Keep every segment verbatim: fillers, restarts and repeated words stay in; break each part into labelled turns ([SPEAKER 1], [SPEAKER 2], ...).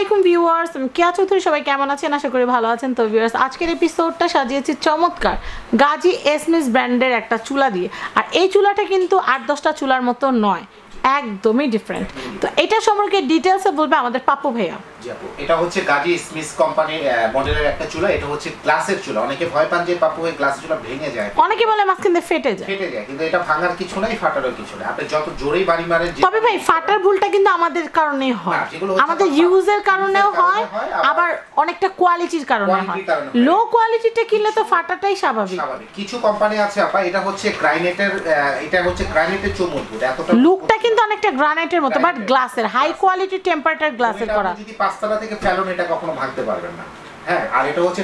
[SPEAKER 1] আলাইকুম ভিউয়ার্স, আমি কেয়া চৌধুরী। সবাই কেমন আছেন? আশা করি ভালো আছেন। তো ভিউয়ার্স, আজকের এপিসোডটা সাজিয়েছি চমৎকার গাজী এসএমএস ব্র্যান্ডের একটা চুলা দিয়ে। আর এই চুলাটা কিন্তু আট দশটা চুলার মতো নয়, একদমই ডিফারেন্ট। তো এটা সম্পর্কে ডিটেইলসে বলবে আমাদের পাপ্পু ভাইয়া।
[SPEAKER 2] এটা হচ্ছে গাজী স্মিথ কোম্পানির মডেলের একটা চুলা। এটা হচ্ছে গ্লাসের চুলা। অনেকে ভয় পান যে পাপ্পু ভাই গ্লাসের চুলা ভেঙে যায়,
[SPEAKER 1] অনেকে বলে মাঝখান দিয়ে ফেটে যায়।
[SPEAKER 2] ফেটে যায়, কিন্তু এটা ভাঙার কিছু নাই, ফাটারও কিছু নাই। আপনি যত জোরেই বাড়ি মারেন।
[SPEAKER 1] তবে ভাই ফাটার ভুলটা কিন্তু আমাদের কারণেই হয়, আমাদের ইউজের কারণেও হয়, আবার অনেকটা কোয়ালিটির কারণে হয়। লো কোয়ালিটিতে কিনলে তো ফাটাটাই স্বাভাবিক।
[SPEAKER 2] কিছু কোম্পানি আছে আপা, এটা হচ্ছে গ্রানাইটের, এটা হচ্ছে গ্রানাইটের চৌমুদ্দুর। এতটা
[SPEAKER 1] লুকটা কিন্তু অনেকটা গ্রানাইটের মতো, বাট গ্লাসের, হাই কোয়ালিটি টেম্পারেচার গ্লাসের করা।
[SPEAKER 2] যদি পাঁচতলা থেকে ফেলুন এটা কখনো ভাঙতে পারবেন না। হ্যাঁ, আর এটা হচ্ছে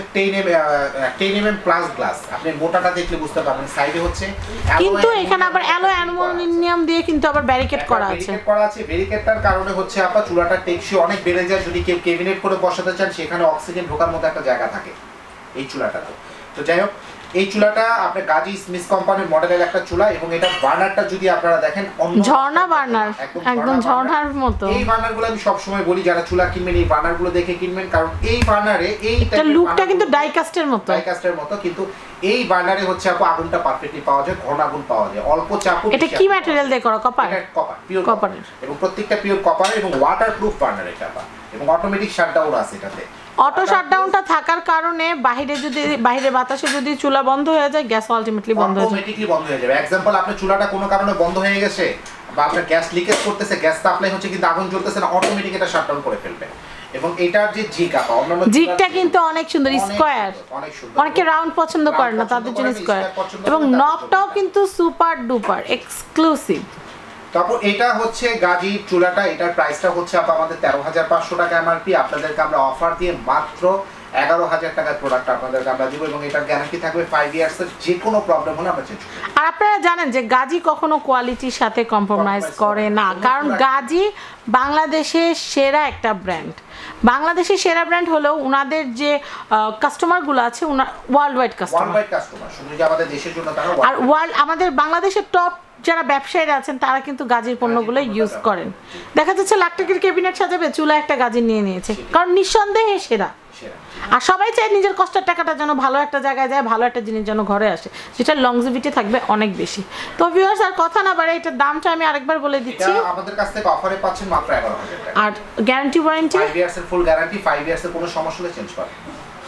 [SPEAKER 2] ten M M plus glass. আপনি মোটাটা দেখলে বুঝতে পারবেন। সাইডে হচ্ছে
[SPEAKER 1] কিন্তু এখানে আবার অ্যালো অ্যালুমিনিয়াম দিয়ে কিন্তু আবার ব্যারিকেড করা আছে।
[SPEAKER 2] ব্যারিকেড করা আছে। ব্যারিকেডটার কারণে হচ্ছে আপা চুলাটা টেকসই অনেক বেড়ে যায়। যদি কেউ ক্যাবিনেট করে বসাতে চান, সেখানে অক্সিজেন ঢোকার মতো একটা জায়গা থাকে এই চুলাটাতে। তো যাই হোক, এই চুলাটা আপনার গাজী স্মিথ কোম্পানির মডেলের একটা চুলা, এবং এটা বার্নারটা যদি আপনারা দেখেন
[SPEAKER 1] ঝর্ণা বার্নার, একদম ঝর্ণার মতো।
[SPEAKER 2] এই বার্নারগুলো আমি সব সময় বলি যারা চুলা কিনবেন, এই বার্নারগুলো দেখে কিনবেন, কারণ এই বার্নারে এই
[SPEAKER 1] লুকটা কিন্তু ডাইকাস্টের মতো,
[SPEAKER 2] ডাইকাস্টের মতো। কিন্তু এই বার্নারে হচ্ছে আপু আগুনটা পারফেক্টলি পাওয়া যায়, ঘন আগুন পাওয়া যায়, অল্প চাপ।
[SPEAKER 1] এটা কি ম্যাটেরিয়াল দিয়ে করা? কপার।
[SPEAKER 2] এটা কপার, পিওর কপার, এবং প্রত্যেকটা পিওর কপার এবং ওয়াটারপ্রুফ বার্নার এটা, এবং অটোমেটিক শাটডাউন আছে এটাতে।
[SPEAKER 1] অটো শাটডাউনটা থাকার কারণে বাইরে যদি বাইরে বাতাসে যদি চুলা বন্ধ হয়ে যায়, গ্যাস আলটিমেটলি বন্ধ হয়ে যায়,
[SPEAKER 2] অটোমেটিকলি বন্ধ হয়ে যাবে। एग्जांपल আপনার চুলাটা কোনো কারণে বন্ধ হয়ে গেছে, বা আপনার গ্যাস লিকেজ করতেছে, গ্যাস সাপ্লাই হচ্ছে কিন্তু আগুন জ্বলতেছে না, অটোমেটিক এটা শাটডাউন করে ফেলবে। এবং এটার যে জিগ আপা, অন্যান্য
[SPEAKER 1] জিগটা কিন্তু অনেক সুন্দর, স্কয়ার। অনেকে রাউন্ড পছন্দ করে না, তাদের জন্য স্কয়ার। এবং নবটাও কিন্তু সুপার ডুপার এক্সক্লুসিভ।
[SPEAKER 2] তারপর এটা হচ্ছে গাজী চুলাটা, এটার প্রাইসটা হচ্ছে আপা আমাদের তেরো হাজার পাঁচশো টাকা এমআরপি। আপনাদেরকে আমরা অফার দিয়ে মাত্র এগারো হাজার টাকার প্রোডাক্ট আপনাদেরকে আমরা দিব, এবং এটার গ্যারান্টি থাকবে ফাইভ ইয়ার্স এর। যে কোনো প্রবলেম হলে আমরা চেঞ্জ করব।
[SPEAKER 1] আর আপনারা জানেন যে গাজী কখনো কোয়ালিটির সাথে কম্প্রোমাইজ করে না, কারণ গাজী বাংলাদেশের সেরা একটা ব্র্যান্ড। বাংলাদেশের সেরা ব্র্যান্ড হলেও ওনাদের যে কাস্টমারগুলো আছে world wide customer,
[SPEAKER 2] world wide customer, শুধু যে আমাদের দেশের জন্য তারা,
[SPEAKER 1] আর ওয়ার্ল্ড আমাদের বাংলাদেশের টপ যারা ব্যবসায়ীরা আছেন তারা কিন্তু গাজীর পণ্যগুলো ইউজ করেন। দেখা যাচ্ছে লাখ টাকার ক্যাবিনেট সাজাবে, চুলা একটা গাজী নিয়ে নিয়েছে, কারণ নিঃসন্দেহে সেরা। আর সবাই চায় নিজের কষ্টের টাকাটা যেন ভালো একটা জায়গায় যায়, ভালো একটা জিনিস যেন ঘরে আসে, যেটা লংজিভিটি থাকবে অনেক বেশি। তো ভিউয়ার্স, আর কথা না বাড়ে, এটার দামটা আমি আরেকবার বলে দিচ্ছি।
[SPEAKER 2] এটা আমাদের কাছ থেকে অফারে পাচ্ছেন মাত্র এগারো হাজার টাকা।
[SPEAKER 1] আর গ্যারান্টি ওয়ারেন্টি
[SPEAKER 2] ফাইভ ইয়ার্স এর ফুল গ্যারান্টি, ফাইভ ইয়ার্স এর কোনো সমস্যা হলে চেঞ্জ করবেন।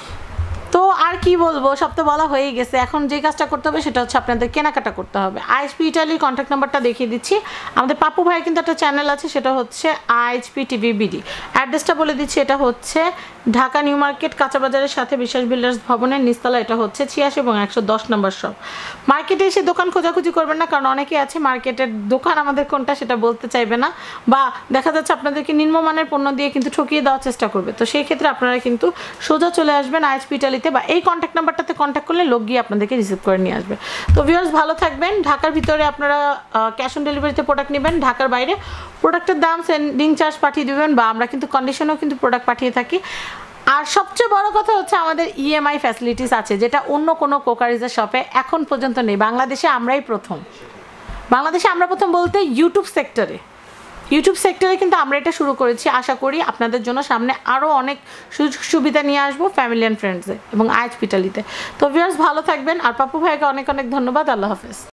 [SPEAKER 1] তো আর কি বলবো, সব তো বলা হয়ে গেছে। এখন যে কাজটা করতে হবে সেটা হচ্ছে আপনাদের কেনাকাটা করতে হবে। আইএসপি ইটালির কন্ট্যাক্ট নাম্বারটা দেখিয়ে দিচ্ছি। আমাদের পাপ্পু ভাইয়ের কিন্তু একটা চ্যানেল আছে, সেটা হচ্ছে আইএসপি টিভি বিডি। অ্যাড্রেসটা বলে দিচ্ছি, এটা হচ্ছে ঢাকা নিউ মার্কেট কাঁচা বাজারের সাথে বিশ্বাস বিল্ডার্স ভবনের নিচতলা। এটা হচ্ছে ছিয়াশি এবং একশো দশ নম্বর শপ। মার্কেটে এসে দোকান খোঁজাখুঁজি করবেন না, কারণ অনেকে আছে মার্কেটের দোকান আমাদের কোনটা সেটা বলতে চাইবে না, বা দেখা যাচ্ছে আপনাদেরকে নিম্নমানের পণ্য দিয়ে কিন্তু ঠকিয়ে দেওয়ার চেষ্টা করবে। তো সেই ক্ষেত্রে আপনারা কিন্তু সোজা চলে আসবেন আইএসপি ইটালিতে, বা এই কন্ট্যাক্ট নাম্বারটাতে কন্ট্যাক্ট করলে লোক গিয়ে আপনাদেরকে রিসিভ করে নিয়ে আসবে। তো ভিউয়ার্স, ভালো থাকবেন। ঢাকার ভিতরে আপনারা ক্যাশ অন ডেলিভারিতে প্রোডাক্ট নেবেন, ঢাকার বাইরে প্রোডাক্টের দাম সেন্ডিং চার্জ পাঠিয়ে দেবেন, বা আমরা কিন্তু কন্ডিশনেও কিন্তু প্রোডাক্ট পাঠিয়ে থাকি। আর সবচেয়ে বড় কথা হচ্ছে আমাদের ইএমআই ফ্যাসিলিটিস আছে, যেটা অন্য কোনো কোকারিজের শপে এখন পর্যন্ত নেই। বাংলাদেশে আমরাই প্রথম, বাংলাদেশে আমরা প্রথম বলতে ইউটিউব সেক্টরে ইউটিউব সেক্টরে কিন্তু আমরা এটা শুরু করেছি। আশা করি আপনাদের জন্য সামনে আরও অনেক সুযোগ সুবিধা নিয়ে আসবো ফ্যামিলি অ্যান্ড ফ্রেন্ডসে এবং আইএসপি ইটালিতে। তো ভিউয়ার্স, ভালো থাকবেন। আর পাপ্পু ভাইকে অনেক অনেক ধন্যবাদ। আল্লাহ হাফেজ।